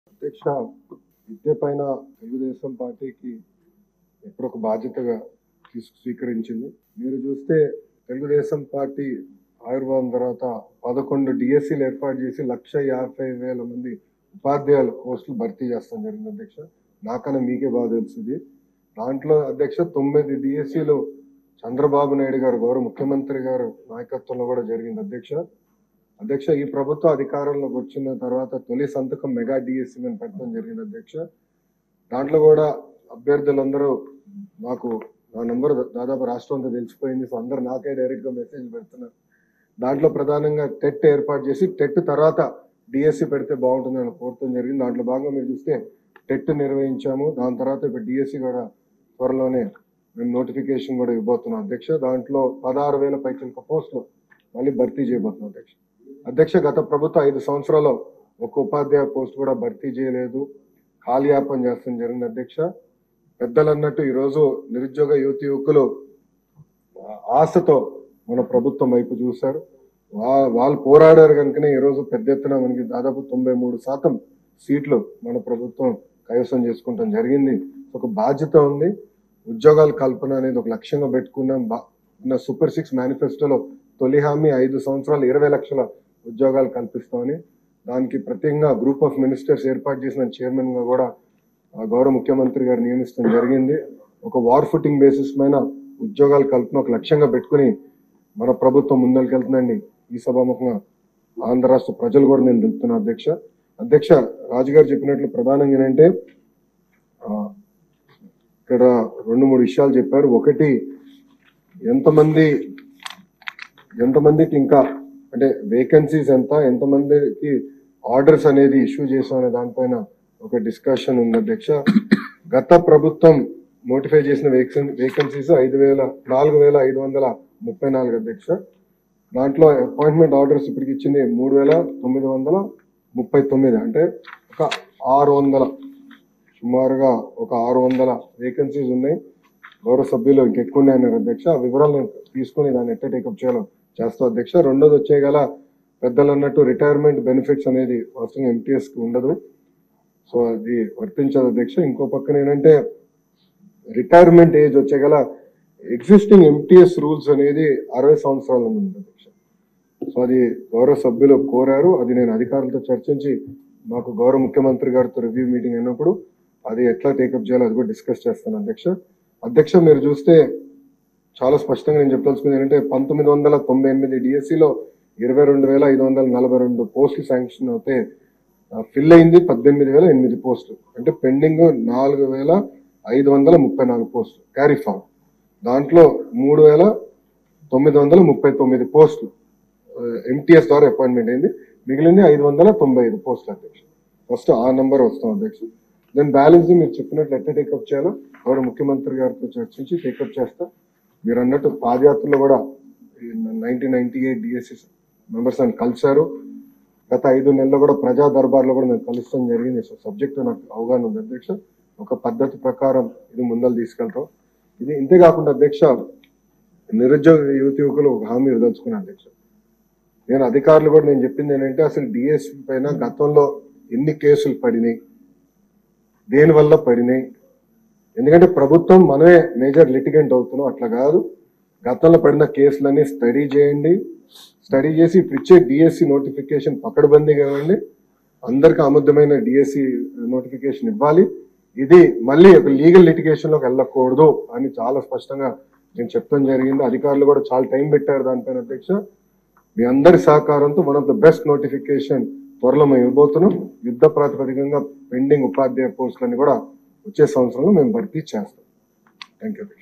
అధ్యక్ష, విద్య పైన తెలుగుదేశం పార్టీకి ఎప్పుడు ఒక బాధ్యతగా స్వీకరించింది. మీరు చూస్తే తెలుగుదేశం పార్టీ ఆవిర్భావం తర్వాత 11 డిఎస్సీలు ఏర్పాటు చేసి 1,50,000 మంది ఉపాధ్యాయుల పోస్టులు భర్తీ చేస్తాం జరిగింది అధ్యక్ష. నాకన్నా మీకే బాగా తెలుస్తుంది. దాంట్లో అధ్యక్ష 9 డిఎస్సీలు చంద్రబాబు నాయుడు గారు గౌరవ ముఖ్యమంత్రి గారు నాయకత్వంలో కూడా జరిగింది అధ్యక్ష. ఈ ప్రభుత్వం అధికారంలోకి వచ్చిన తర్వాత తొలి సంతకం మెగా డిఎస్సీ మీద పెట్టడం జరిగింది అధ్యక్ష. దాంట్లో కూడా అభ్యర్థులందరూ నాకు నా నంబర్ దాదాపు రాష్ట్రం అంతా తెలిసిపోయింది. సో అందరూ నాకే డైరెక్ట్ గా మెసేజ్ పెడుతున్నారు. దాంట్లో ప్రధానంగా టెట్ ఏర్పాటు చేసి టెట్ తర్వాత డిఎస్సీ పెడితే బాగుంటుందని కోరటం జరిగింది. దాంట్లో భాగంగా మీరు చూస్తే టెట్ నిర్వహించాము. దాని తర్వాత ఇప్పుడు డిఎస్సీ కూడా త్వరలోనే మేము నోటిఫికేషన్ కూడా ఇవ్వబోతున్నాం అధ్యక్ష. దాంట్లో 16,000 పైచిలుక పోస్టులు మళ్ళీ భర్తీ చేయబోతున్నాం అధ్యక్ష. గత ప్రభుత్వం 5 సంవత్సరాల్లో ఒక ఉపాధ్యాయ పోస్ట్ కూడా భర్తీ చేయలేదు, కాలయాపన చేస్తాం జరిగింది అధ్యక్ష. పెద్దలు అన్నట్టు ఈరోజు నిరుద్యోగ యువకులు ఆశతో మన ప్రభుత్వం వైపు చూశారు. వాళ్ళు పోరాడారు కనుకనే ఈరోజు పెద్ద ఎత్తున మనకి దాదాపు 93% సీట్లు మన ప్రభుత్వం కైవసం చేసుకుంటాం జరిగింది. ఒక బాధ్యత ఉంది. ఉద్యోగాల కల్పన అనేది ఒక లక్ష్యంగా పెట్టుకున్నాం. సూపర్ 6 మేనిఫెస్టోలో తొలి హామీ 5 సంవత్సరాలు 20 లక్షల ఉద్యోగాలు కల్పిస్తామని, దానికి ప్రత్యేకంగా గ్రూప్ ఆఫ్ మినిస్టర్స్ ఏర్పాటు చేసిన చైర్మన్ గా కూడా గౌరవ ముఖ్యమంత్రి గారు నియమించడం జరిగింది. ఒక వార్ ఫుటింగ్ బేసిస్ పైన ఉద్యోగాల కల్పన ఒక లక్ష్యంగా పెట్టుకుని మన ప్రభుత్వం ముందరికెళ్తుందండి. ఈ సభాముఖంగా ఆంధ్ర రాష్ట్ర ప్రజలు కూడా నేను తెలుపుతున్నా అధ్యక్ష. రాజుగారు చెప్పినట్లు ప్రధానంగా ఏంటంటే ఇక్కడ 2-3 విషయాలు చెప్పారు. ఒకటి, ఎంతమందికి ఇంకా అంటే వేకెన్సీస్ ఎంతమందికి ఆర్డర్స్ అనేది ఇష్యూ చేసాం అనే దానిపైన ఒక డిస్కషన్ ఉంది అధ్యక్ష. గత ప్రభుత్వం నోటిఫై చేసిన వేకెన్సీస్ 4,534 అధ్యక్ష. దాంట్లో అపాయింట్మెంట్ ఆర్డర్స్ ఇప్పటికి ఇచ్చింది 3,939, అంటే ఒక 600, సుమారుగా ఒక 600 వేకెన్సీస్ ఉన్నాయి. గౌరవ సభ్యులు ఇంకెక్కువ ఉన్నాయన్నారు అధ్యక్ష. ఆ వివరాలు నేను తీసుకుని దాన్ని ఎట్లా టేకప్ చేయాలో చేస్తాం అధ్యక్ష. రెండోది వచ్చేగల పెద్దలు అన్నట్టు రిటైర్మెంట్ బెనిఫిట్స్ అనేది వాస్తవంగా ఎంటీఎస్ కి ఉండదు, సో అది వర్తించదు అధ్యక్ష. ఇంకో పక్కన ఏంటంటే రిటైర్మెంట్ ఏజ్ వచ్చేగల ఎగ్జిస్టింగ్ ఎంటీఎస్ రూల్స్ అనేది 60 సంవత్సరాల ఉంది అధ్యక్ష. సో అది గౌరవ సభ్యులు కోరారు. అది నేను అధికారులతో చర్చించి మాకు గౌరవ ముఖ్యమంత్రి గారితో రివ్యూ మీటింగ్ అయినప్పుడు అది ఎట్లా టేకప్ చేయాలో అది కూడా డిస్కస్ చేస్తాను అధ్యక్ష. మీరు చూస్తే చాలా స్పష్టంగా నేను చెప్పదలుచుకుంది ఏంటంటే 1998 డిఎస్సీలో 22,542 పోస్టులు శాంక్షన్ అవుతే ఫిల్ అయింది 18,008 పోస్టులు, అంటే పెండింగ్ 4,534 పోస్టులు క్యారీ ఫామ్. దాంట్లో 3,939 పోస్టులు ఎంటీఎస్ ద్వారా అపాయింట్మెంట్ అయింది. మిగిలింది 595 పోస్టులు అధ్యక్ష. ఫస్ట్ ఆ నంబర్ వస్తాం అధ్యక్ష. దెన్ బ్యాలెన్స్ మీరు చెప్పినట్లు ఎట్లా టేకప్ చేయాలో గౌరవ ముఖ్యమంత్రి గారితో చర్చించి టేకప్ చేస్తా. మీరు అన్నట్టు పాదయాత్రలో కూడా 1998 డిఎస్సీ మెంబర్స్ అని కలిశారు. గత 5 నెలల్లో కూడా ప్రజా దర్బార్లో కూడా మేము కలుస్తాం జరిగింది. సబ్జెక్ట్ నాకు అవగాహన ఉంది అధ్యక్ష. ఒక పద్ధతి ప్రకారం ఇది ముందలు తీసుకెళ్తాం. ఇది ఇంతే కాకుండా అధ్యక్ష, నిరుద్యోగ యువకులు ఒక హామీ వదలుచుకున్నాను అధ్యక్ష. నేను అధికారులు కూడా నేను చెప్పింది ఏంటంటే అసలు డిఎస్సీ పైన గతంలో ఎన్ని కేసులు పడినాయి, దేనివల్ల పడినాయి, ఎందుకంటే ప్రభుత్వం మనమే మేజర్ లిటిగెంట్ అవుతున్నాం, అట్లా కాదు. గతంలో పడిన కేసులన్నీ స్టడీ చేయండి. స్టడీ చేసి ఇప్పుడు ఇచ్చే డిఎస్సి నోటిఫికేషన్ పకడ్బందీగా ఇవ్వండి. అందరికీ ఆమోదమైన డిఎస్సి నోటిఫికేషన్ ఇవ్వాలి. ఇది మళ్ళీ ఒక లీగల్ లిటిగేషన్ లోకి వెళ్ళకూడదు అని చాలా స్పష్టంగా నేను చెప్తాం జరిగింది. అధికారులు కూడా చాలా టైం పెట్టారు దానిపైన అధ్యక్ష. మీ అందరి సహకారంతో one of the best notification త్వరలో మేము ఇవ్వబోతున్నాం. యుద్ధ ప్రాతిపదికంగా పెండింగ్ ఉపాధ్యాయ పోస్టులని కూడా వచ్చే సంవత్సరంలో మేము భర్తీ చేస్తాం. Thank you.